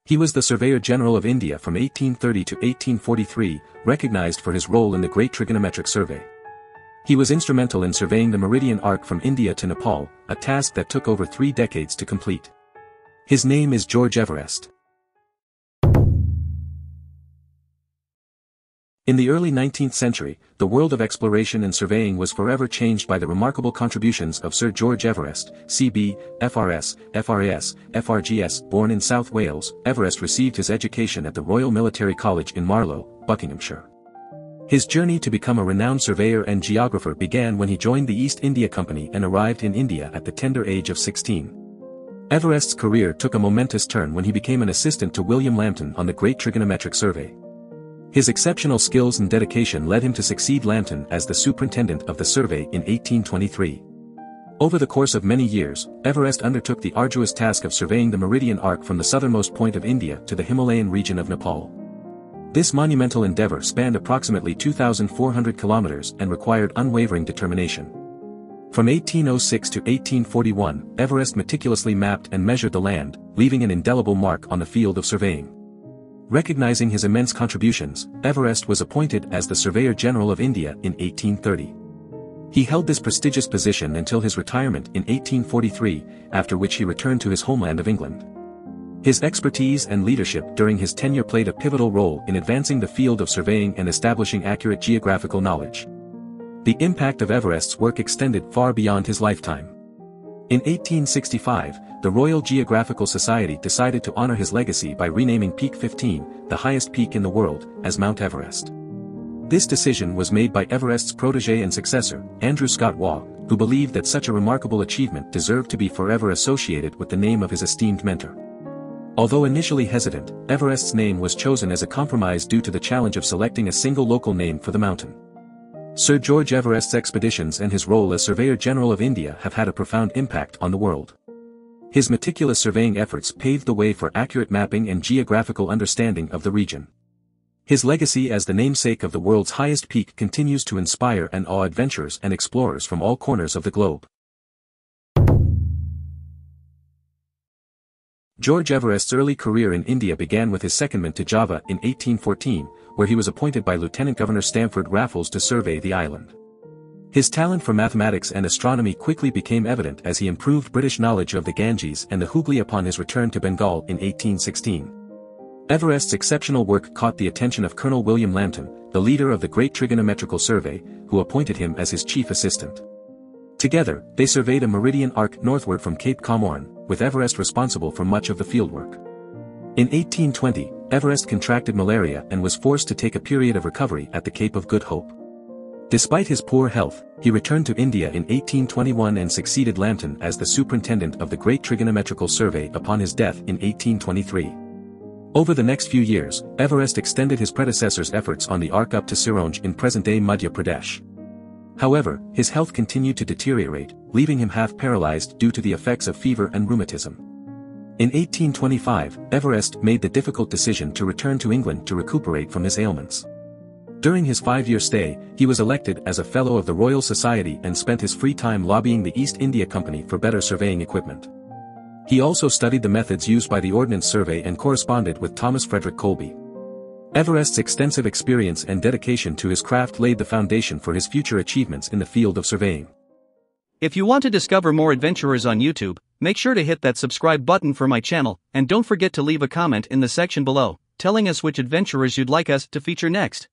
He was the Surveyor General of India from 1830 to 1843, recognized for his role in the Great Trigonometric Survey. He was instrumental in surveying the meridian arc from India to Nepal, a task that took over 3 decades to complete. His name is George Everest. In the early 19th century, the world of exploration and surveying was forever changed by the remarkable contributions of Sir George Everest, C.B., FRS, FRAS, FRGS. Born in South Wales, Everest received his education at the Royal Military College in Marlow, Buckinghamshire. His journey to become a renowned surveyor and geographer began when he joined the East India Company and arrived in India at the tender age of 16. Everest's career took a momentous turn when he became an assistant to William Lambton on the Great Trigonometric Survey. His exceptional skills and dedication led him to succeed Lambton as the superintendent of the survey in 1823. Over the course of many years, Everest undertook the arduous task of surveying the meridian arc from the southernmost point of India to the Himalayan region of Nepal. This monumental endeavor spanned approximately 2,400 kilometers and required unwavering determination. From 1806 to 1841, Everest meticulously mapped and measured the land, leaving an indelible mark on the field of surveying. Recognizing his immense contributions, Everest was appointed as the Surveyor General of India in 1830. He held this prestigious position until his retirement in 1843, after which he returned to his homeland of England. His expertise and leadership during his tenure played a pivotal role in advancing the field of surveying and establishing accurate geographical knowledge. The impact of Everest's work extended far beyond his lifetime. In 1865, the Royal Geographical Society decided to honor his legacy by renaming Peak 15, the highest peak in the world, as Mount Everest. This decision was made by Everest's protege and successor, Andrew Scott Waugh, who believed that such a remarkable achievement deserved to be forever associated with the name of his esteemed mentor. Although initially hesitant, Everest's name was chosen as a compromise due to the challenge of selecting a single local name for the mountain. Sir George Everest's expeditions and his role as Surveyor General of India have had a profound impact on the world. His meticulous surveying efforts paved the way for accurate mapping and geographical understanding of the region. His legacy as the namesake of the world's highest peak continues to inspire and awe adventurers and explorers from all corners of the globe. George Everest's early career in India began with his secondment to Java in 1814, where he was appointed by Lieutenant Governor Stamford Raffles to survey the island. His talent for mathematics and astronomy quickly became evident as he improved British knowledge of the Ganges and the Hooghly upon his return to Bengal in 1816. Everest's exceptional work caught the attention of Colonel William Lambton, the leader of the Great Trigonometrical Survey, who appointed him as his chief assistant. Together, they surveyed a meridian arc northward from Cape Comorin, with Everest responsible for much of the fieldwork. In 1820, Everest contracted malaria and was forced to take a period of recovery at the Cape of Good Hope. Despite his poor health, he returned to India in 1821 and succeeded Lambton as the superintendent of the Great Trigonometrical Survey upon his death in 1823. Over the next few years, Everest extended his predecessor's efforts on the arc up to Sironj in present-day Madhya Pradesh. However, his health continued to deteriorate, leaving him half-paralyzed due to the effects of fever and rheumatism. In 1825, Everest made the difficult decision to return to England to recuperate from his ailments. During his 5-year stay, he was elected as a Fellow of the Royal Society and spent his free time lobbying the East India Company for better surveying equipment. He also studied the methods used by the Ordnance Survey and corresponded with Thomas Frederick Colby. Everest's extensive experience and dedication to his craft laid the foundation for his future achievements in the field of surveying. If you want to discover more adventurers on YouTube, make sure to hit that subscribe button for my channel, and don't forget to leave a comment in the section below, telling us which adventurers you'd like us to feature next.